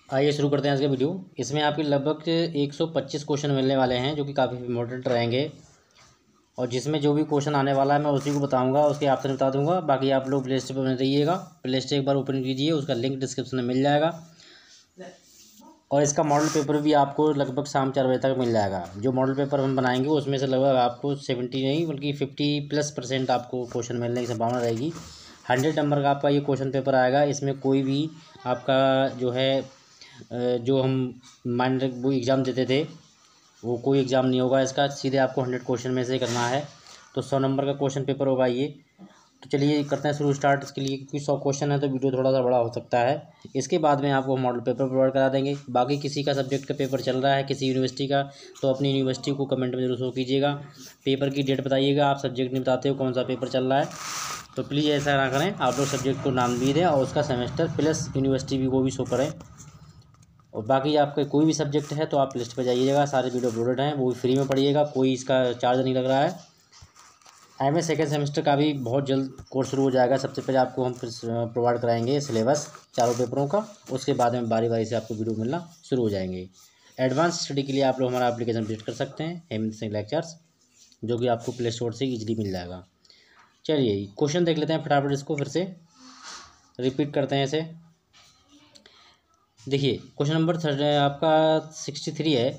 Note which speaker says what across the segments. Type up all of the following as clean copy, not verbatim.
Speaker 1: आइए शुरू करते हैं आज का वीडियो। इसमें आपके लगभग 125 क्वेश्चन मिलने वाले हैं जो कि काफ़ी इंपॉर्टेंट रहेंगे, और जिसमें जो भी क्वेश्चन आने वाला है मैं उसी को बताऊंगा, उसके ऑप्शन बता दूंगा। बाकी आप लोग प्ले लिस्ट पर बने रहिएगा। प्ले लिस्ट एक बार ओपन कीजिए, उसका लिंक डिस्क्रिप्शन में मिल जाएगा। और इसका मॉडल पेपर भी आपको लगभग शाम 4 बजे तक मिल जाएगा। जो मॉडल पेपर हम बनाएंगे उसमें से लगभग आपको 70 नहीं बल्कि 50+% आपको क्वेश्चन मिलने की संभावना रहेगी। 100 नंबर का आपका ये क्वेश्चन पेपर आएगा। इसमें कोई भी आपका जो है जो हम माइंड वो एग्ज़ाम देते थे वो कोई एग्ज़ाम नहीं होगा इसका, सीधे आपको 100 क्वेश्चन में से करना है। तो 100 नंबर का क्वेश्चन पेपर होगा ये। तो चलिए करते हैं शुरू स्टार्ट। इसके लिए क्योंकि 100 क्वेश्चन है तो वीडियो थोड़ा सा बड़ा हो सकता है। इसके बाद में आपको मॉडल पेपर प्रोवाइड करा देंगे। बाकी किसी का सब्जेक्ट का पेपर चल रहा है किसी यूनिवर्सिटी का, तो अपनी यूनिवर्सिटी को कमेंट में जरूर शो कीजिएगा। पेपर की डेट बताइएगा। आप सब्जेक्ट नहीं बताते हो कौन सा पेपर चल रहा है, तो प्लीज़ ऐसा ना करें। आप लोग सब्जेक्ट को नाम भी दें और उसका सेमेस्टर प्लस यूनिवर्सिटी भी वो भी शो करें। और बाकी आपका कोई भी सब्जेक्ट है तो आप लिस्ट पे जाइएगा, सारे वीडियो अपलोडेड हैं, वो भी फ्री में पढ़िएगा, कोई इसका चार्ज नहीं लग रहा है। एमए सेकेंड सेमेस्टर का भी बहुत जल्द कोर्स शुरू हो जाएगा। सबसे पहले आपको हम प्रोवाइड कराएंगे सिलेबस चारों पेपरों का, उसके बाद में बारी बारी से आपको वीडियो मिलना शुरू हो जाएंगे। एडवांस स्टडी के लिए आप लोग हमारा एप्लीकेशन विजिट कर सकते हैं, हेमंत सिंह लेक्चर्स, जो कि आपको प्ले स्टोर से ईजिली मिल जाएगा। चलिए क्वेश्चन देख लेते हैं फटाफट, इसको फिर से रिपीट करते हैं इसे। देखिए क्वेश्चन नंबर आपका 63 है।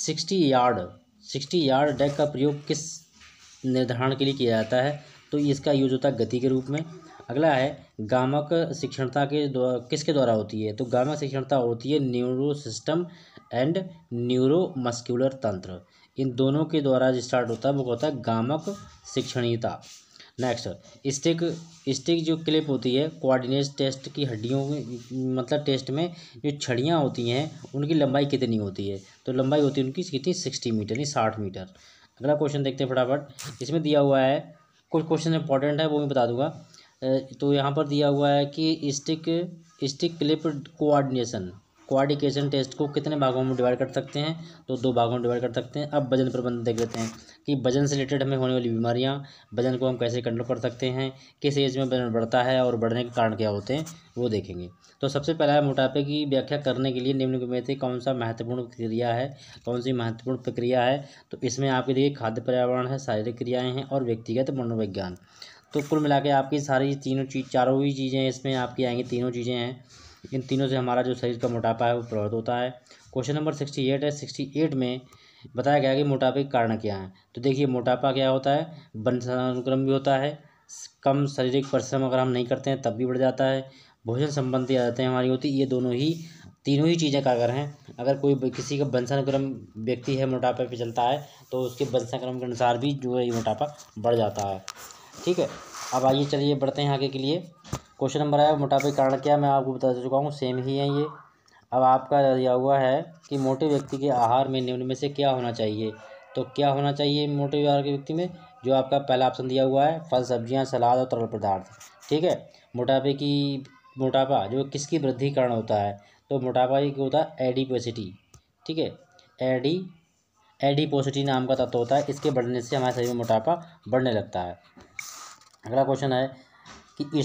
Speaker 1: 60 यार्ड डेक का प्रयोग किस निर्धारण के लिए किया जाता है? तो इसका यूज होता है गति के रूप में। अगला है गामक शिक्षणता किसके द्वारा होती है? तो गामक शिक्षणता होती है न्यूरो सिस्टम एंड न्यूरोमस्कुलर तंत्र, इन दोनों के द्वारा जो स्टार्ट होता है वो होता है गामक शिक्षणीयता। नेक्स्ट स्टिक स्टिक जो क्लिप होती है कोऑर्डिनेट टेस्ट की हड्डियों में, मतलब टेस्ट में जो छड़ियाँ होती हैं उनकी लंबाई कितनी होती है? तो लंबाई होती है उनकी कितनी 60 मीटर यानी 60 मीटर। अगला क्वेश्चन देखते हैं फटाफट। इसमें दिया हुआ है कुछ क्वेश्चन इंपॉर्टेंट है वो मैं बता दूंगा। तो यहाँ पर दिया हुआ है कि स्टिक क्लिप कोऑर्डिनेशन टेस्ट को कितने भागों में डिवाइड कर सकते हैं? तो 2 भागों में डिवाइड कर सकते हैं। अब वजन प्रबंधन देख लेते हैं कि वजन से रिलेटेड हमें होने वाली बीमारियां, वजन को हम कैसे कंट्रोल कर सकते हैं, किस एज में वजन बढ़ता है और बढ़ने के कारण क्या होते हैं वो देखेंगे। तो सबसे पहला है मोटापे की व्याख्या करने के लिए निम्न में से कौन सा महत्वपूर्ण क्रिया है, कौन सी महत्वपूर्ण प्रक्रिया है? तो इसमें आपके लिए खाद्य पर्यावरण है, शारीरिक क्रियाएँ हैं और व्यक्तिगत मनोविज्ञान। तो कुल मिला के आपकी सारी चारों ही चीज़ें इसमें आपकी आएंगी, तीनों चीज़ें हैं। इन तीनों से हमारा जो शरीर का मोटापा है वो प्रभावित होता है। क्वेश्चन नंबर 68 है। 68 में बताया गया कि मोटापे के कारण क्या हैं? तो देखिए मोटापा क्या होता है, वंशानुक्रम भी होता है, कम शारीरिक परिश्रम अगर हम नहीं करते हैं तब भी बढ़ जाता है, भोजन संबंधी आदतें हमारी होती, ये तीनों ही चीज़ें कारगर हैं। अगर कोई किसी का वंशानुक्रम व्यक्ति है मोटापे पे चलता है तो उसके वंशानुक्रम के अनुसार भी जो है ये मोटापा बढ़ जाता है। ठीक है, अब आइए चलिए बढ़ते हैं आगे के लिए। क्वेश्चन नंबर है मोटापे के कारण क्या, मैं आपको बता चुका हूँ, सेम ही है ये। अब आपका दिया हुआ है कि मोटे व्यक्ति के आहार में निम्न में से क्या होना चाहिए? तो क्या होना चाहिए मोटे आहार के व्यक्ति में? जो आपका पहला ऑप्शन दिया हुआ है फल सब्जियां सलाद और तरल पदार्थ। ठीक है, मोटापा जो किसकी वृद्धि कारण होता है? तो मोटापा ये होता है एडिपोसिटी। ठीक है, एडिपोसिटी नाम का तत्व होता है, इसके बढ़ने से हमारे शरीर में मोटापा बढ़ने लगता है। अगला क्वेश्चन है कि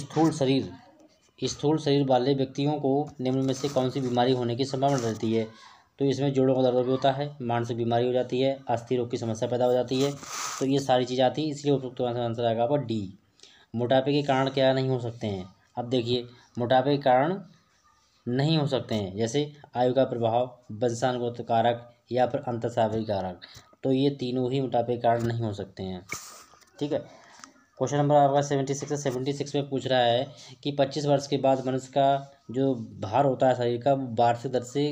Speaker 1: स्थूल शरीर वाले व्यक्तियों को निम्न में से कौन सी बीमारी होने की संभावना रहती है? तो इसमें जोड़ों का दर्द भी होता है, मानसिक बीमारी हो जाती है, अस्थि रोग की समस्या पैदा हो जाती है। तो ये सारी चीज़ें आती है, इसलिए उपयुक्त आंसर आएगा आपका डी। मोटापे के कारण क्या नहीं हो सकते हैं? अब देखिए मोटापे के कारण नहीं हो सकते हैं जैसे आयु का प्रभाव, वंशानुगत कारक या फिर अंतःस्रावी कारक। तो ये तीनों ही मोटापे के कारण नहीं हो सकते हैं। ठीक है, क्वेश्चन नंबर आपका 76 है। 76 में पूछ रहा है कि 25 वर्ष के बाद मनुष्य का जो भार होता है शरीर का, वार्षिक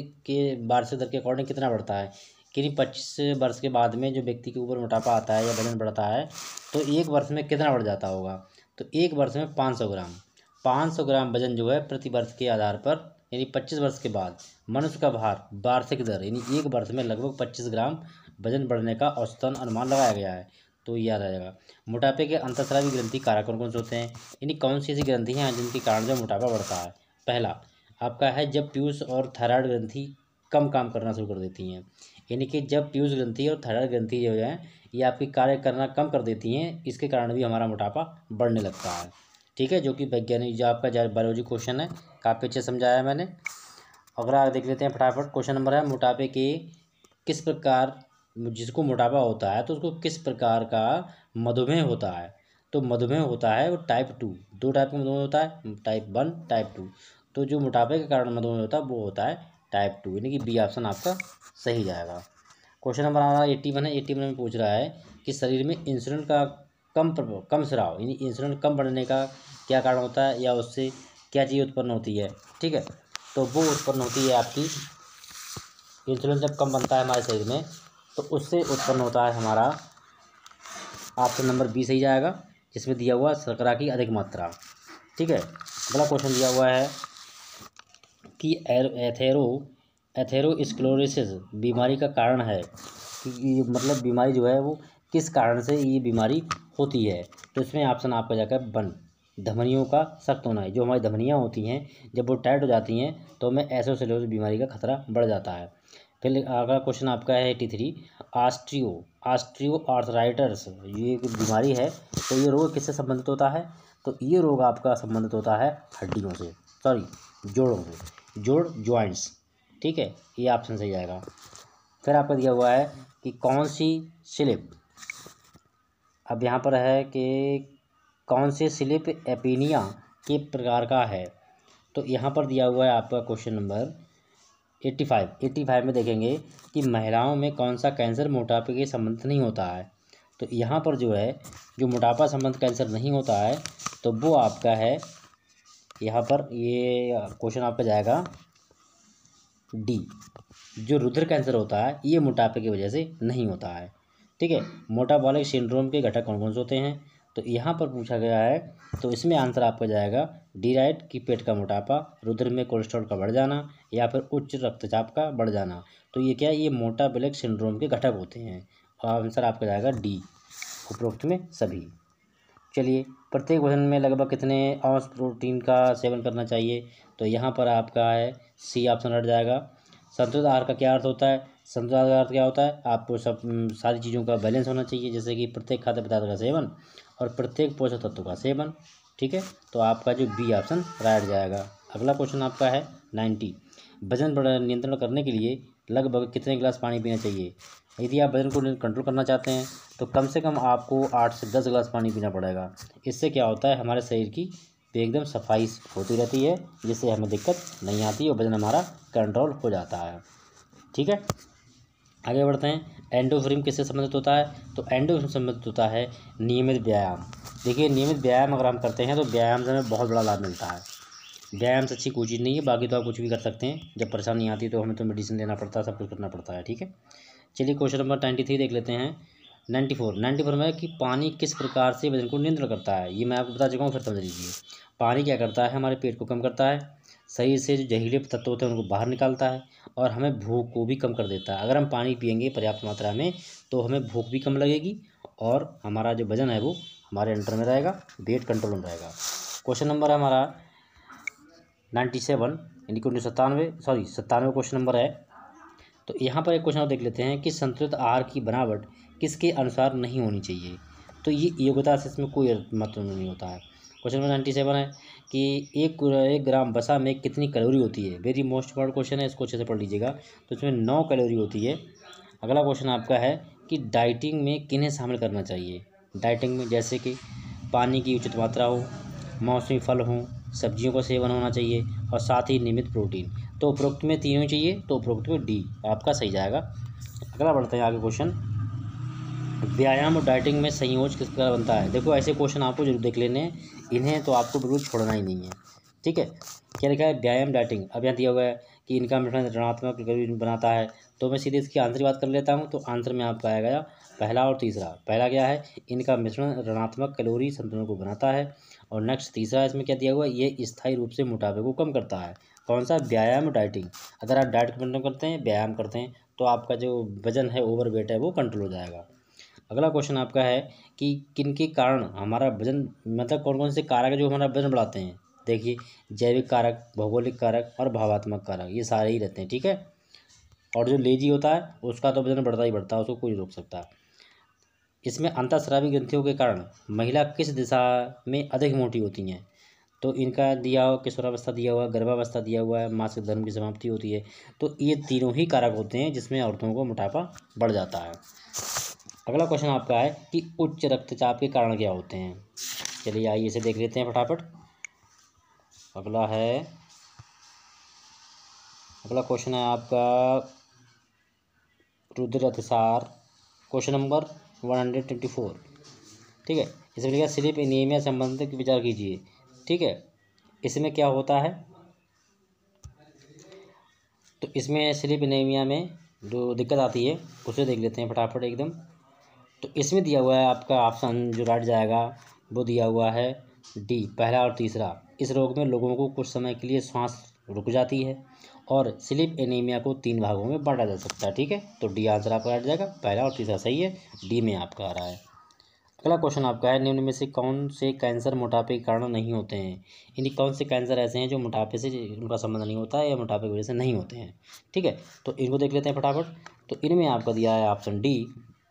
Speaker 1: दर के अकॉर्डिंग कितना बढ़ता है? कि 25 वर्ष के बाद में जो व्यक्ति के ऊपर मोटापा आता है या वजन बढ़ता है तो एक वर्ष में कितना बढ़ जाता होगा? तो एक वर्ष में 500 ग्राम वजन जो है प्रति वर्ष के आधार पर, यानी 25 वर्ष के बाद मनुष्य का भार वार्षिक दर यानी एक वर्ष में लगभग 25 ग्राम वजन बढ़ने का औसतन अनुमान लगाया गया है। तो याद आ जाएगा। मोटापे के अंतःस्रावी ग्रंथि कारक कौन कौन से होते हैं? यानी कौन सी ऐसी ग्रंथि हैं जिनके कारण जो मोटापा बढ़ता है? पहला आपका है जब पीयूष और थायराइड ग्रंथि कम काम करना शुरू कर देती हैं, यानी कि जब पीयूष ग्रंथि और थायराइड ग्रंथि जो है ये आपकी कार्य करना कम कर देती हैं, इसके कारण भी हमारा मोटापा बढ़ने लगता है। ठीक है, जो कि वैज्ञानिक जो आपका बायोलॉजी क्वेश्चन है, काफ़ी अच्छे समझाया मैंने। अगला देख लेते हैं फटाफट। क्वेश्चन नंबर है मोटापे के किस प्रकार, जिसको मोटापा होता है तो उसको किस प्रकार का मधुमेह होता है। तो मधुमेह होता है वो टाइप 2, 2 टाइप का मधुमेह होता है, टाइप 1 टाइप 2। तो जो मोटापे के कारण मधुमेह होता है वो होता है टाइप 2, यानी कि बी ऑप्शन आपका सही जाएगा। क्वेश्चन नंबर हमारा 81 है। 81 में पूछ रहा है कि शरीर में इंसुलिन का कम स्राव, यानी इंसुलिन कम बढ़ने का क्या कारण होता है, या उससे क्या चीज़ उत्पन्न होती है। ठीक है, तो वो उत्पन्न होती है आपकी, इंसुलिन जब कम बनता है हमारे शरीर में तो उससे उत्पन्न होता है हमारा ऑप्शन नंबर बी सही जाएगा, जिसमें दिया हुआ शर्करा की अधिक मात्रा। ठीक है, अगला क्वेश्चन दिया हुआ है कि एथेरोस्क्लेरोसिस बीमारी का कारण है, कि मतलब बीमारी जो है वो किस कारण से ये बीमारी होती है। तो इसमें ऑप्शन आपका जाकर 1, धमनियों का सख्त होना है। जो हमारी धमनियाँ होती हैं जब वो टाइट हो जाती हैं तो हमें एथेरोस्क्लेरोसिस बीमारी का खतरा बढ़ जाता है। फिर अगला क्वेश्चन आपका है 83, ऑस्टियो आर्थराइटिस ये एक बीमारी है, तो ये रोग किससे संबंधित होता है। तो ये रोग आपका संबंधित होता है हड्डियों से, सॉरी जोड़ों से, जोड़ जॉइंट्स। ठीक है, ये ऑप्शन सही जाएगा। फिर आपका दिया हुआ है कि कौन सी स्लिप, अब यहाँ पर है कि कौन से स्लिप एपीनिया के प्रकार का है। तो यहाँ पर दिया हुआ है आपका क्वेश्चन नंबर 85 में देखेंगे कि महिलाओं में कौन सा कैंसर मोटापे के संबंधित नहीं होता है। तो यहाँ पर जो है जो मोटापा संबंध कैंसर नहीं होता है तो वो आपका है, यहाँ पर ये क्वेश्चन आपका जाएगा डी, जो रुधिर कैंसर होता है ये मोटापे की वजह से नहीं होता है। ठीक है, मेटाबॉलिक सिंड्रोम के घटक कौन कौन से होते हैं। तो यहाँ पर पूछा गया है, तो इसमें आंसर आपका जाएगा डी राइट, कि पेट का मोटापा, रुधिर में कोलेस्ट्रॉल का बढ़ जाना, या फिर उच्च रक्तचाप का बढ़ जाना। तो ये क्या है, ये मेटाबॉलिक सिंड्रोम के घटक होते हैं। और आंसर आपका जाएगा डी, उपरोक्त में सभी। चलिए, प्रत्येक भोजन में लगभग कितने औंस प्रोटीन का सेवन करना चाहिए। तो यहाँ पर आपका है सी ऑप्शन हट जाएगा। संतुलित आहार का क्या अर्थ होता है। संतुलित आहार का अर्थ क्या होता है, आपको सब सारी चीज़ों का बैलेंस होना चाहिए, जैसे कि प्रत्येक खाद्य पदार्थ का सेवन और प्रत्येक पोषक तत्व का सेवन। ठीक है, तो आपका जो बी ऑप्शन राइट जाएगा। अगला क्वेश्चन आपका है 90, वजन नियंत्रण करने के लिए लगभग कितने गिलास पानी पीना चाहिए। यदि आप वजन को कंट्रोल करना चाहते हैं तो कम से कम आपको 8 से 10 गिलास पानी पीना पड़ेगा। इससे क्या होता है, हमारे शरीर की एकदम सफाई होती रहती है, जिससे हमें दिक्कत नहीं आती और वजन हमारा कंट्रोल हो जाता है। ठीक है, आगे बढ़ते हैं। एंडोफ्रीम किससे संबंधित होता है। तो एंडोफ्रीम संबंधित होता है नियमित व्यायाम। देखिए, नियमित व्यायाम अगर हम करते हैं तो व्यायाम से हमें बहुत बड़ा लाभ मिलता है। व्यायाम से अच्छी कोई चीज़ नहीं है, बाकी तो आप कुछ भी कर सकते हैं, जब परेशानी आती है तो हमें तो मेडिसिन लेना पड़ता है, सब कुछ करना पड़ता है। ठीक है, चलिए क्वेश्चन नंबर 93 देख लेते हैं। 94 में कि पानी किस प्रकार से वजन को नियंत्रण करता है। ये मैं आपको बता चुका हूँ, फिर समझ लीजिए। पानी क्या करता है, हमारे पेट को कम करता है, शरीर से जो जहरीले तत्व होते हैं उनको बाहर निकालता है, और हमें भूख को भी कम कर देता है। अगर हम पानी पियेंगे पर्याप्त मात्रा में तो हमें भूख भी कम लगेगी और हमारा जो वजन है वो हमारे अंडर में रहेगा, वेट कंट्रोल में रहेगा। क्वेश्चन नंबर हमारा 97, यानी कि 97 क्वेश्चन नंबर है। तो यहाँ पर एक क्वेश्चन और देख लेते हैं कि संतुलित आहार की बनावट किसके अनुसार नहीं होनी चाहिए। तो ये योग्यता से इसमें कोई मतलब नहीं होता है। क्वेश्चन नंबर 97 है कि एक ग्राम वसा में कितनी कैलोरी होती है। वेरी मोस्ट इंपॉर्टेंट क्वेश्चन है, इसको अच्छे से पढ़ लीजिएगा। तो इसमें 9 कैलोरी होती है। अगला क्वेश्चन आपका है कि डाइटिंग में किन्हें शामिल करना चाहिए। डाइटिंग में जैसे कि पानी की उचित मात्रा हो, मौसमी फल हों, सब्जियों का सेवन होना चाहिए, और साथ ही नियमित प्रोटीन। तो उपरोक्त में तीनों चाहिए, तो उपरोक्त में डी आपका सही जाएगा। अगला बढ़ते हैं आगे क्वेश्चन। व्यायाम और डाइटिंग में संयोज किस प्रकार बनता है। देखो, ऐसे क्वेश्चन आपको जरूर देख लेने हैं, इन्हें तो आपको बिल्कुल छोड़ना ही नहीं है। ठीक है, क्या लिखा है, व्यायाम डाइटिंग। अब यहाँ दिया हुआ है कि इनका मिश्रण ऋणात्मक कैलोरी बनाता है। तो मैं सीधे इसकी आंसर की बात कर लेता हूँ। तो आंसर में आपका आएगा पहला और तीसरा। पहला क्या है, इनका मिश्रण ऋणात्मक कैलोरी संतुलन को बनाता है। और नेक्स्ट तीसरा इसमें क्या दिया हुआ है, ये स्थायी रूप से मोटापे को कम करता है। कौन सा, व्यायाम और डाइटिंग। अगर आप डाइट कंट्रोल करते हैं, व्यायाम करते हैं, तो आपका जो वजन है, ओवर वेट है, वो कंट्रोल हो जाएगा। अगला क्वेश्चन आपका है कि किन के कारण हमारा वजन, मतलब कौन कौन से कारक जो हमारा वजन बढ़ाते हैं। देखिए, जैविक कारक, भौगोलिक कारक और भावात्मक कारक, ये सारे ही रहते हैं। ठीक है, और जो लेजी होता है उसका तो वजन बढ़ता ही बढ़ता है, उसको कोई नहीं रोक सकता। इसमें अंतःस्रावी ग्रंथियों के कारण महिला किस दिशा में अधिक मोटी होती हैं। तो इनका दिया हुआ किशोरावस्था दिया हुआ है, गर्भावस्था दिया हुआ है, मासिक धर्म की समाप्ति होती है। तो ये तीनों ही कारक होते हैं जिसमें औरतों को मोटापा बढ़ जाता है। अगला क्वेश्चन आपका है कि उच्च रक्तचाप के कारण क्या होते हैं। चलिए आइए इसे देख लेते हैं फटाफट। अगला क्वेश्चन है आपका रुधिर अतिसार, क्वेश्चन नंबर 124। ठीक है, इसमें लिखा स्लीप एनीमिया संबंधित विचार कीजिए। ठीक है, इसमें क्या होता है, तो इसमें स्लीप एनीमिया में जो दिक्कत आती है उसे देख लेते हैं फटाफट एकदम। तो इसमें दिया हुआ है आपका ऑप्शन जो राइट जाएगा वो दिया हुआ है डी, पहला और तीसरा। इस रोग में लोगों को कुछ समय के लिए सांस रुक जाती है और स्लीप एनीमिया को 3 भागों में बांटा जा सकता है। ठीक है, तो डी आंसर आपका राइट जाएगा, पहला और तीसरा सही है, डी में आपका आ रहा है। अगला क्वेश्चन आपका है निम्न में से कौन से कैंसर मोटापे के कारण नहीं होते हैं। यानी कौन से कैंसर ऐसे हैं जो मोटापे से उनका संबंध नहीं होता है या मोटापे की वजह से नहीं होते हैं। ठीक है, तो इनको देख लेते हैं फटाफट। तो इनमें आपका दिया है ऑप्शन डी,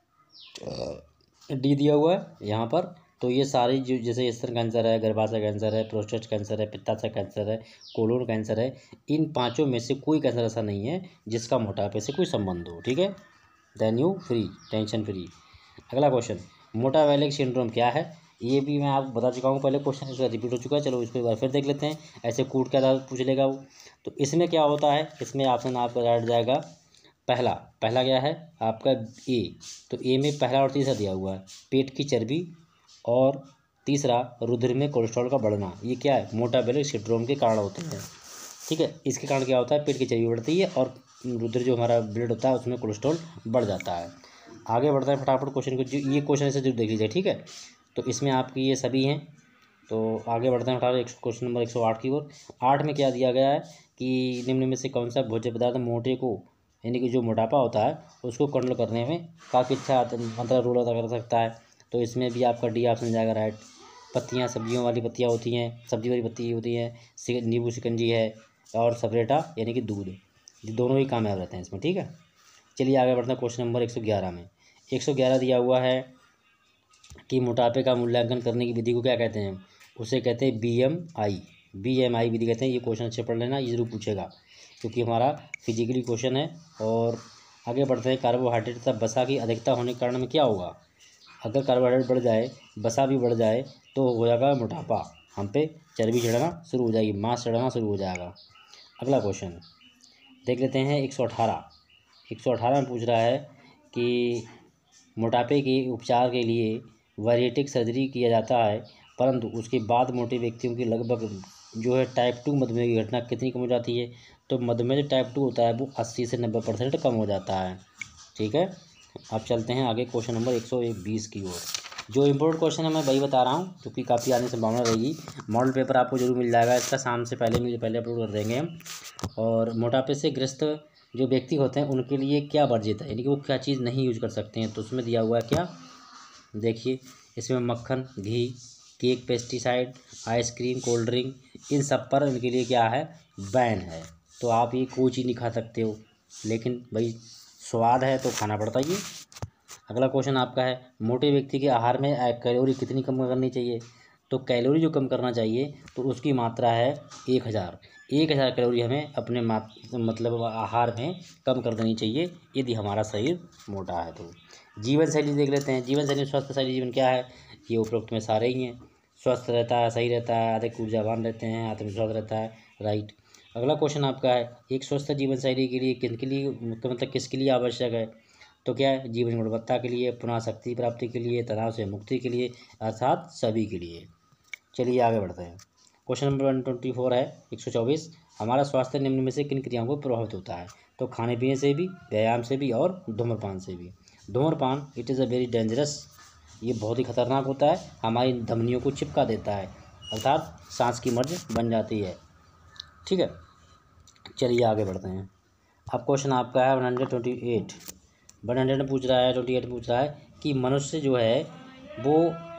Speaker 1: डी दिया हुआ है यहाँ पर। तो ये सारी जो जैसे स्तन कैंसर है, गर्भाशय कैंसर है, प्रोस्टेट कैंसर है, पित्ताशय कैंसर है, कोलोन कैंसर है, इन पांचों में से कोई कैंसर ऐसा नहीं है जिसका मोटापे से कोई संबंध हो। ठीक है, then you free, tension free. अगला क्वेश्चन, मोटावेलिक सिंड्रोम क्या है। ये भी मैं आपको बता चुका हूँ पहले, क्वेश्चन इसका रिपीट हो चुका है। चलो इसको एक बार फिर देख लेते हैं, ऐसे कूट के आधार पूछ लेगा वो। तो इसमें क्या होता है, इसमें ऑप्शन आपका राइट जाएगा पहला क्या है आपका ए। तो ए में पहला और तीसरा दिया हुआ है, पेट की चर्बी और तीसरा रुधिर में कोलेस्ट्रॉल का बढ़ना। ये क्या है, मोटावेलिक सिंड्रोम के कारण होते हैं। ठीक है, इसके कारण क्या होता है, पेट की चर्बी बढ़ती है और रुधिर जो हमारा ब्लड होता है उसमें कोलेस्ट्रॉल बढ़ जाता है। आगे बढ़ता है फटाफट क्वेश्चन को, जो ये क्वेश्चन ऐसे जरूर देख लीजिए। ठीक है, तो इसमें आपकी ये सभी हैं। तो आगे बढ़ते हैं फटाफट क्वेश्चन नंबर 108 की ओर। 8 में क्या दिया गया है कि निम्न में से कौन सा भोज्य पदार्थ मोटे को, यानी कि जो मोटापा होता है उसको कंट्रोल करने में काफ़ी अच्छा मतलब रोल अदा कर सकता है। तो इसमें भी आपका डी ऑप्शन जाएगा राइट। पत्तियाँ, सब्जियों वाली पत्तियाँ होती हैं, सब्जी वाली पत्ती होती हैं, नींबू शिकंजी है और सपरेटा यानी कि दूध, ये दोनों ही कामयाब रहते हैं इसमें। ठीक है, चलिए आगे बढ़ते हैं क्वेश्चन नंबर 111 में। 111 दिया हुआ है कि मोटापे का मूल्यांकन करने की विधि को क्या कहते हैं। उसे कहते हैं BMI विधि कहते हैं। ये क्वेश्चन अच्छे पढ़ लेना, ये जरूर पूछेगा क्योंकि हमारा फिजिकली क्वेश्चन है। और आगे बढ़ते हैं, कार्बोहाइड्रेट तथा वसा की अधिकता होने के कारण में क्या होगा। अगर कार्बोहाइड्रेट बढ़ जाए, वसा भी बढ़ जाए तो हो जाएगा मोटापा, हम पे चर्बी चढ़ना शुरू हो जाएगी, मांस चढ़ना शुरू हो जाएगा। अगला क्वेश्चन देख लेते हैं 118 में पूछ रहा है कि मोटापे के उपचार के लिए बariatric सर्जरी किया जाता है, परंतु उसके बाद मोटे व्यक्तियों की लगभग जो है टाइप 2 मधुमेह की घटना कितनी कम हो जाती है। तो मधुमेह जो टाइप 2 होता है वो 80 से 90% कम हो जाता है। ठीक है, अब चलते हैं आगे क्वेश्चन नंबर 120 की ओर। जो इम्पोर्टेंट क्वेश्चन है मैं वही बता रहा हूँ क्योंकि काफ़ी आने की संभावना रहेगी। मॉडल पेपर आपको जरूर मिल जाएगा इसका, शाम से पहले अपलोड कर देंगे हम। और मोटापे से ग्रस्त जो व्यक्ति होते हैं उनके लिए क्या वर्जित है, यानी कि वो क्या चीज़ नहीं यूज कर सकते हैं। तो उसमें दिया हुआ है क्या, देखिए इसमें मक्खन, घी, cake, pesticide, ice cream, cold drink, इन सब पर इनके लिए क्या है, बैन है। तो आप ये कोई चीज़ नहीं खा सकते हो, लेकिन भाई स्वाद है तो खाना पड़ता ही है। अगला क्वेश्चन आपका है, मोटे व्यक्ति के आहार में कैलोरी कितनी कम करनी चाहिए। तो कैलोरी जो कम करना चाहिए तो उसकी मात्रा है 1000 कैलोरी हमें अपने मतलब आहार में कम कर देनी चाहिए यदि हमारा शरीर मोटा है। तो जीवन शैली देख लेते हैं। जीवन शैली, स्वस्थ शैली जीवन क्या है, ये उपरोक्त में सारे ही हैं। स्वस्थ रहता है, सही रहता है, अधिक ऊर्जावान रहते हैं, आत्मविश्वास रहता है, राइट। अगला क्वेश्चन आपका है, एक स्वस्थ जीवन शैली के लिए किन के लिए मतलब किसके लिए आवश्यक है। तो क्या है, जीवन गुणवत्ता के लिए, पुनः शक्ति प्राप्ति के लिए, तनाव से मुक्ति के लिए, अर्थात सभी के लिए। चलिए आगे बढ़ते हैं। क्वेश्चन नंबर 124 है 124, हमारा स्वास्थ्य निम्न में से किन क्रियाओं को प्रभावित होता है। तो खाने पीने से भी, व्यायाम से भी और धूम्रपान से भी। धूम्रपान it is a very dangerous, ये बहुत ही खतरनाक होता है, हमारी धमनियों को चिपका देता है, अर्थात सांस की मर्ज बन जाती है। ठीक है, चलिए आगे बढ़ते हैं। अब क्वेश्चन आपका है 128 में पूछ रहा है, 28 पूछ रहा है कि मनुष्य जो है वो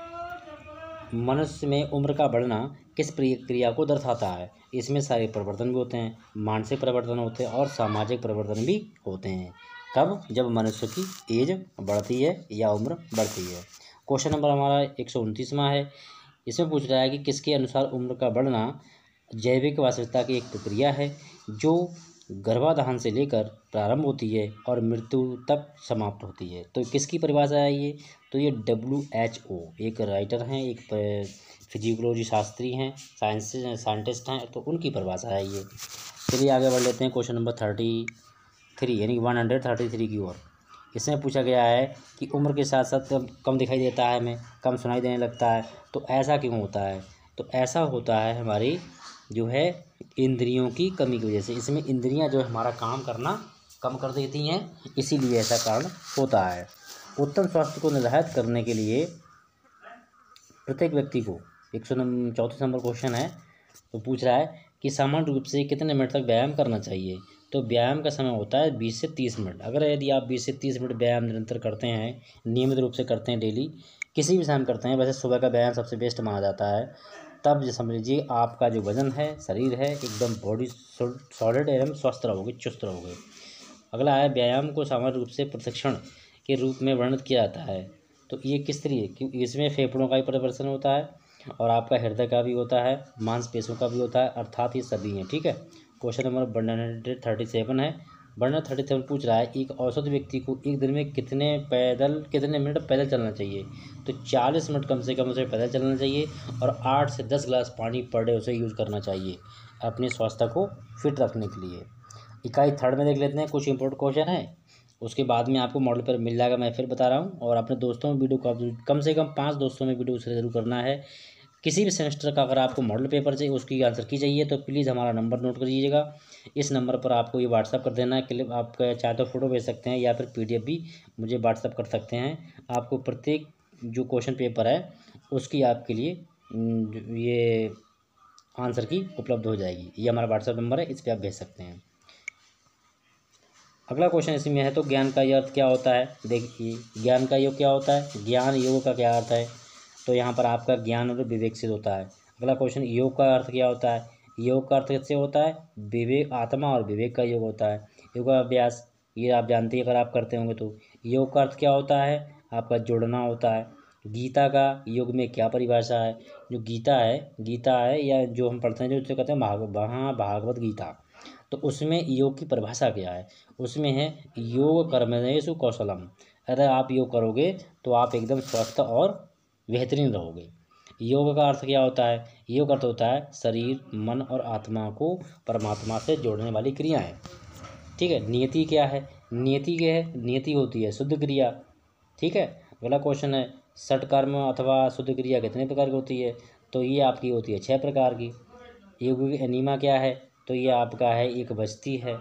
Speaker 1: मनुष्य में उम्र का बढ़ना किस क्रिया को दर्शाता है। इसमें शारीरिक परिवर्तन भी होते हैं, मानसिक परिवर्तन होते हैं और सामाजिक परिवर्तन भी होते हैं। कब, जब मनुष्य की एज बढ़ती है या उम्र बढ़ती है। क्वेश्चन नंबर हमारा 129वां है इसमें पूछ रहा है कि किसके अनुसार उम्र का बढ़ना जैविक वास्तविकता की एक प्रक्रिया है जो गर्भाधान से लेकर प्रारंभ होती है और मृत्यु तक समाप्त होती है। तो किसकी परिभाषा है ये? तो ये WHO, एक राइटर हैं, एक फिजियोलॉजी शास्त्री हैं, साइंटिस्ट हैं, तो उनकी परिभाषा है ये। चलिए आगे बढ़ लेते हैं क्वेश्चन नंबर 33 यानी 133 की ओर। इसमें पूछा गया है कि उम्र के साथ साथ कम दिखाई देता है, हमें कम सुनाई देने लगता है, तो ऐसा क्यों होता है? तो ऐसा होता है हमारी जो है इंद्रियों की कमी की वजह से। इसमें इंद्रियां जो है हमारा काम करना कम कर देती हैं, इसीलिए ऐसा कारण होता है। उत्तम स्वास्थ्य को निर्धारित करने के लिए प्रत्येक व्यक्ति को 134 नंबर क्वेश्चन है, तो पूछ रहा है कि सामान्य रूप से कितने मिनट तक व्यायाम करना चाहिए? तो व्यायाम का समय होता है 20 से 30 मिनट। अगर यदि आप 20 से 30 मिनट व्यायाम निरंतर करते हैं, नियमित रूप से करते हैं, डेली किसी भी समय करते हैं, वैसे सुबह का व्यायाम सबसे बेस्ट माना जाता है, तब जो समझ लीजिए आपका जो वजन है, शरीर है, एकदम बॉडी सॉलिड एवं स्वस्थ रहोगे, चुस्त रहोगे। अगला है व्यायाम को सामान्य रूप से प्रशिक्षण के रूप में वर्णित किया जाता है। तो ये किस तरीके, क्योंकि इसमें फेफड़ों का भी परिवर्तन होता है और आपका हृदय का भी होता है, मांसपेशियों का भी होता है, अर्थात ये सभी हैं। ठीक है, क्वेश्चन नंबर 137 है। 137 पूछ रहा है एक औसत व्यक्ति को एक दिन में कितने मिनट पैदल चलना चाहिए? तो 40 मिनट कम से कम उसे पैदल चलना चाहिए और 8 से 10 गिलास पानी पर डे उसे यूज़ करना चाहिए अपने स्वास्थ्य को फिट रखने के लिए। इकाई थर्ड में देख लेते हैं, कुछ इंपॉर्टेंट क्वेश्चन है, उसके बाद में आपको मॉडल पर मिल जाएगा, मैं फिर बता रहा हूँ। और अपने दोस्तों में वीडियो को कम से कम 5 दोस्तों में वीडियो शेयर जरूर करना है। किसी भी सेमेस्टर का अगर आपको मॉडल पेपर चाहिए, उसकी आंसर की चाहिए, तो प्लीज़ हमारा नंबर नोट कर लीजिएगा। इस नंबर पर आपको ये व्हाट्सअप कर देना है, क्लिप आप चाहे तो फ़ोटो भेज सकते हैं या फिर PDF भी मुझे व्हाट्सअप कर सकते हैं। आपको प्रत्येक जो क्वेश्चन पेपर है उसकी आपके लिए ये आंसर की उपलब्ध हो जाएगी। ये हमारा व्हाट्सअप नंबर है, इस पर आप भेज सकते हैं। अगला क्वेश्चन इसमें है, तो ज्ञान का ये अर्थ क्या होता है? देखिए, ज्ञान का योग क्या होता है, ज्ञान योग का क्या अर्थ है? तो यहाँ पर आपका ज्ञान और विवेक सिद्ध होता है। अगला क्वेश्चन, योग का अर्थ क्या होता है? योग का अर्थ कैसे होता है? विवेक, आत्मा और विवेक का योग होता है। योगाभ्यास, ये आप जानते हैं अगर आप करते होंगे तो। योग का अर्थ क्या होता है? आपका जुड़ना होता है। गीता का योग में क्या परिभाषा है? जो गीता है या जो हम पढ़ते हैं, जो उसे कहते हैं भागवत गीता, तो उसमें योग की परिभाषा क्या है? उसमें है योग कर्मणेषु कौशलम। अगर आप योग करोगे तो आप एकदम स्वस्थ और बेहतरीन रहोगे। योग का अर्थ क्या होता है? योग का अर्थ होता है शरीर, मन और आत्मा को परमात्मा से जोड़ने वाली क्रियाएं। ठीक है, नियति क्या है? नियति होती है शुद्ध क्रिया। ठीक है, अगला क्वेश्चन है, षटकर्म अथवा शुद्ध क्रिया कितने प्रकार की होती है? तो ये आपकी होती है 6 प्रकार की। योग की अनिमा क्या है? तो ये आपका है एक बस्ती है।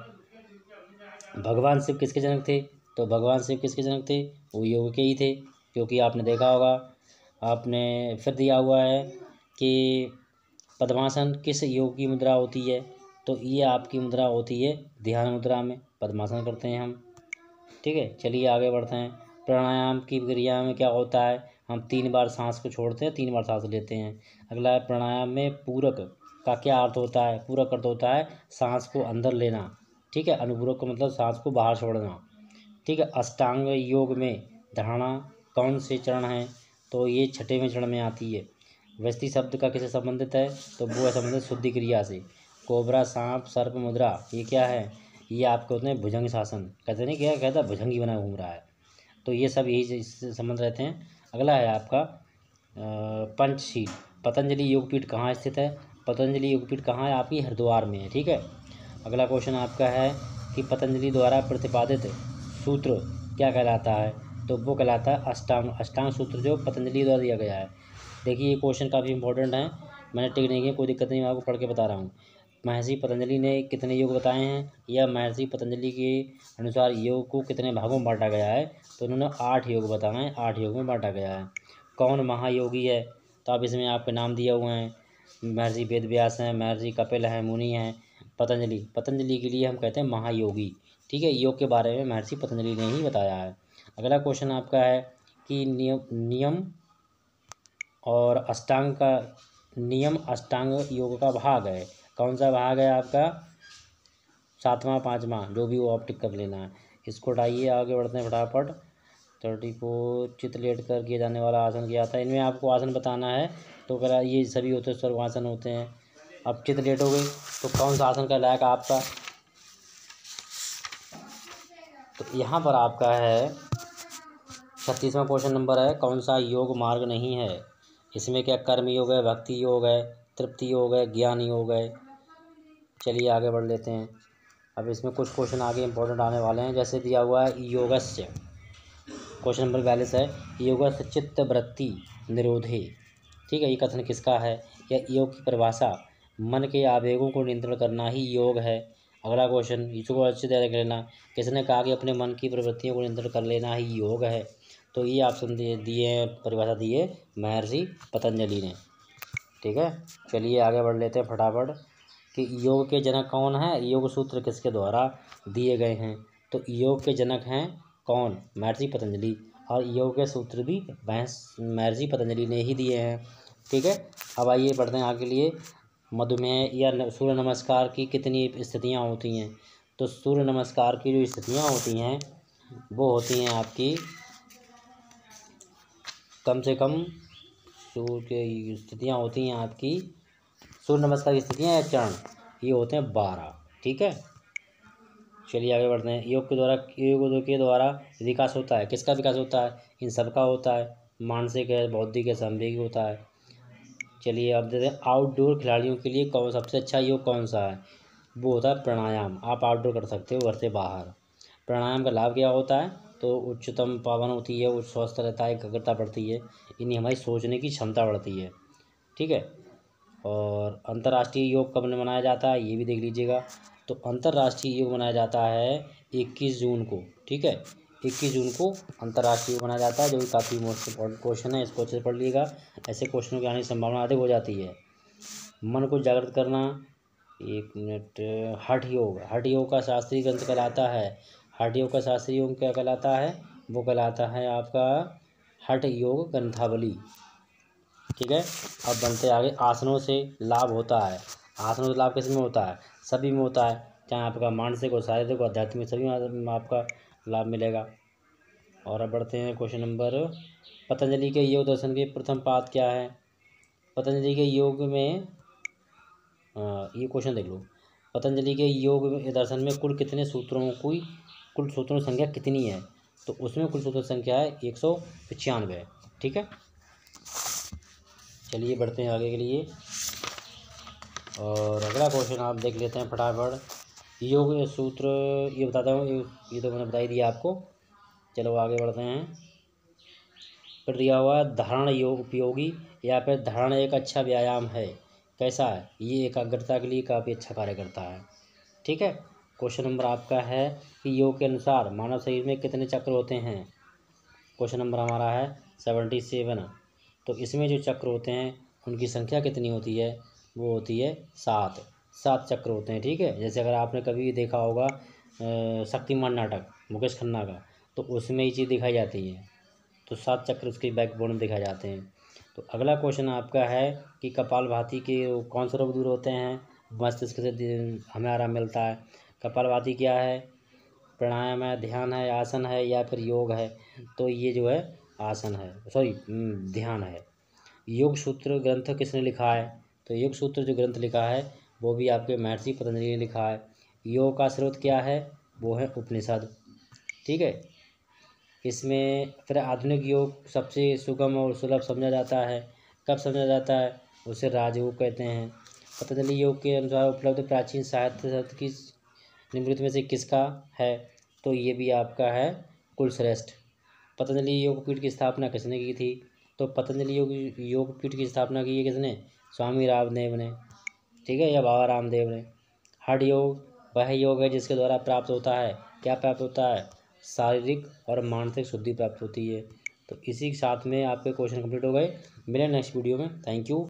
Speaker 1: भगवान शिव किसके जनक थे? तो भगवान शिव किसके जनक थे? वो योग के ही थे, क्योंकि आपने देखा होगा, आपने फिर दिया हुआ है कि पद्मासन किस योग की मुद्रा होती है? तो ये आपकी मुद्रा होती है ध्यान मुद्रा में, पद्मासन करते हैं हम। ठीक है, चलिए आगे बढ़ते हैं। प्राणायाम की क्रिया में क्या होता है? हम 3 बार सांस को छोड़ते हैं, 3 बार सांस लेते हैं। अगला है, प्राणायाम में पूरक का क्या अर्थ होता है? पूरक अर्थ होता है सांस को अंदर लेना। ठीक है, अनुपूरक का मतलब सांस को बाहर छोड़ना। ठीक है, अष्टांग योग में धारणा कौन से चरण हैं? तो ये 6वें चरण में आती है। व्यष्टि शब्द का किससे संबंधित है? तो वो है संबंधित शुद्धि क्रिया से। कोबरा, सांप, सर्प मुद्रा, ये क्या है? ये आपके होते हैं भुजंग शासन। कहते नहीं, क्या कहता है, भुजंगी बना घूम रहा है, तो ये सब यही इससे संबंध रहते हैं। अगला है आपका पंचशील। पतंजलि योगपीठ कहाँ स्थित है? पतंजलि योगपीठ कहाँ है? आपकी हरिद्वार में है। ठीक है, अगला क्वेश्चन आपका है कि पतंजलि द्वारा प्रतिपादित सूत्र क्या कहलाता है? तो वो कहलाता है अष्टांग सूत्र, जो पतंजलि द्वारा दिया गया है। देखिए, ये क्वेश्चन काफ़ी इंपॉर्टेंट है, मैंने टिक नहीं किया, कोई दिक्कत नहीं, मैं आपको पढ़ के बता रहा हूँ। महर्षि पतंजलि ने कितने योग बताए हैं, या महर्षि पतंजलि के अनुसार योग को कितने भागों में बांटा गया है? तो उन्होंने 8 योग बताए हैं, 8 योग में बांटा गया है। कौन महायोगी है? तो आप इसमें आपके नाम दिए हुए हैं, महर्षि वेदव्यास हैं, महर्षि कपिल हैं, मुनि हैं, पतंजलि के लिए हम कहते हैं महायोगी। ठीक है, योग के बारे में महर्षि पतंजलि ने ही बताया है। अगला क्वेश्चन आपका है कि नियम और अष्टांग का नियम अष्टांग योग का भाग है, कौन सा भाग है आपका? 7वां 5वां, जो भी वो आप टिक कर लेना है। इसको उठाइए, आगे बढ़ते हैं फटाफट। 34 चित लेट कर किया जाने वाला आसन क्या था। इनमें आपको आसन बताना है, तो अगर ये सभी होते हैं सर्वासन होते हैं। अब चित लेट हो गई तो कौन सा आसन कहलाएगा आपका, तो यहाँ पर आपका है 36वां क्वेश्चन नंबर है, कौन सा योग मार्ग नहीं है। इसमें क्या कर्म योग है, भक्ति योग है, तृप्ति योग है, ज्ञान योग है। चलिए आगे बढ़ लेते हैं। अब इसमें कुछ क्वेश्चन आगे इंपॉर्टेंट आने वाले हैं। जैसे दिया हुआ है योगस्य, क्वेश्चन नंबर 42 है, योगस्य चित्त वृत्ति निरोधे। ठीक है, ये कथन किसका है, या योग की परिभाषा मन के आवेगों को नियंत्रण करना ही योग है। अगला क्वेश्चन, इसको अच्छे से देख लेना, किसने कहा कि अपने मन की प्रवृत्तियों को नियंत्रण कर लेना ही योग है। तो ये ऑप्शन दिए परिभाषा दिए महर्षि पतंजलि ने। ठीक है, चलिए आगे बढ़ लेते हैं फटाफट कि योग के जनक कौन है, योग सूत्र किसके द्वारा दिए गए हैं। तो योग के जनक हैं कौन, महर्षि पतंजलि, और योग के सूत्र भी महर्षि पतंजलि ने ही दिए हैं। ठीक है, अब आइए बढ़ते हैं आगे लिए। मधुमेह या सूर्य नमस्कार की कितनी स्थितियाँ होती हैं। तो सूर्य नमस्कार की जो स्थितियाँ होती हैं वो होती हैं आपकी कम से कम, सूर्य की स्थितियाँ होती हैं आपकी, सूर्य नमस्कार की स्थितियाँ या चरण, ये होते हैं 12। ठीक है, चलिए आगे बढ़ते हैं। योग के द्वारा विकास होता है, किसका विकास होता है, इन सबका होता है, मानसिक है, बौद्धिक है, सांवेगिक होता है। चलिए अब देखते हैं आउटडोर खिलाड़ियों के लिए कौन सबसे अच्छा योग कौन सा है। वो होता है प्राणायाम। आप आउटडोर कर सकते हो, घर से बाहर। प्राणायाम का लाभ क्या होता है, तो उच्चतम पावन होती है, वो स्वस्थ रहता है, एकाग्रता बढ़ती है, इन्हीं हमारी सोचने की क्षमता बढ़ती है। ठीक है, और अंतर्राष्ट्रीय योग कब मनाया जाता है ये भी देख लीजिएगा। तो अंतर्राष्ट्रीय योग मनाया जाता है 21 जून को। ठीक है, 21 जून को अंतर्राष्ट्रीय योग मनाया जाता है, जो कि काफ़ी मोस्ट इम्पॉर्टेंट क्वेश्चन है, इसको अच्छे से पढ़ लीजिएगा। ऐसे क्वेश्चनों की आने की संभावना अधिक हो जाती है। मन को जागृत करना, 1 मिनट। हठ योग का शास्त्रीय ग्रंथ कहलाता है, हठ योग का शास्त्रीय योग क्या कहलाता है, वो कहलाता है आपका हठ योग ग्रंथावली। ठीक है, अब बनते आगे। आसनों से लाभ होता है, आसनों से लाभ किस में होता है, सभी में होता है, चाहे आपका मानसिक हो, शारीरिक हो, आध्यात्मिक, सभी में आपका लाभ मिलेगा। और अब बढ़ते हैं क्वेश्चन नंबर, पतंजलि के योग दर्शन के प्रथम पाद क्या है। पतंजलि के योग में ये क्वेश्चन देख लो, पतंजलि के योग दर्शन में कुल कितने सूत्रों की कुल सूत्रों की संख्या कितनी है। तो उसमें कुल सूत्रों की संख्या है 195। ठीक है, चलिए बढ़ते हैं आगे के लिए। और अगला क्वेश्चन आप देख लेते हैं फटाफट। योग सूत्र ये बताता हूँ, ये तो मैंने बता ही दिया आपको। चलो आगे बढ़ते हैं। फिर दिया हुआ धारण योग उपयोगी, या फिर धारण एक अच्छा व्यायाम है। कैसा है, ये एकाग्रता के लिए काफ़ी अच्छा कार्य करता है। ठीक है, क्वेश्चन नंबर आपका है कि योग के अनुसार मानव शरीर में कितने चक्र होते हैं। क्वेश्चन नंबर हमारा है 77। तो इसमें जो चक्र होते हैं उनकी संख्या कितनी होती है, वो होती है 7 चक्र होते हैं। ठीक है, जैसे अगर आपने कभी देखा होगा शक्तिमान नाटक मुकेश खन्ना का, तो उसमें ये चीज़ दिखाई जाती है। तो 7 चक्र उसके बैकबोन में दिखाए जाते हैं। तो अगला क्वेश्चन आपका है कि कपालभाति के कौन से रोग दूर होते हैं, मस्तिष्क से हमें आराम मिलता है। कपालभाति क्या है, प्राणायाम है, ध्यान है, आसन है, या फिर योग है। तो ये जो है आसन है, सॉरी ध्यान है। योग सूत्र ग्रंथ किसने लिखा है, तो योग सूत्र जो ग्रंथ लिखा है वो भी आपके महर्षि पतंजलि ने लिखा है। योग का स्रोत क्या है, वो है उपनिषद। ठीक है, इसमें फिर आधुनिक योग सबसे सुगम और सुलभ समझा जाता है। कब समझा जाता है, उसे राजयोग कहते हैं। पतंजलि योग के अनुसार उपलब्ध प्राचीन साहित्य की निम्नलिखित में से किसका है, तो ये भी आपका है कुलश्रेष्ठ। पतंजलि योगपीठ की स्थापना किसने की थी, तो पतंजलि योगपीठ की स्थापना की है किसने, स्वामी रामदेव ने। ठीक है, या बाबा रामदेव ने। हठ योग वह योग है जिसके द्वारा प्राप्त होता है, क्या प्राप्त होता है, शारीरिक और मानसिक शुद्धि प्राप्त होती है। तो इसी के साथ में आपके क्वेश्चन कंप्लीट हो गए। मिलें नेक्स्ट वीडियो में। Thank you.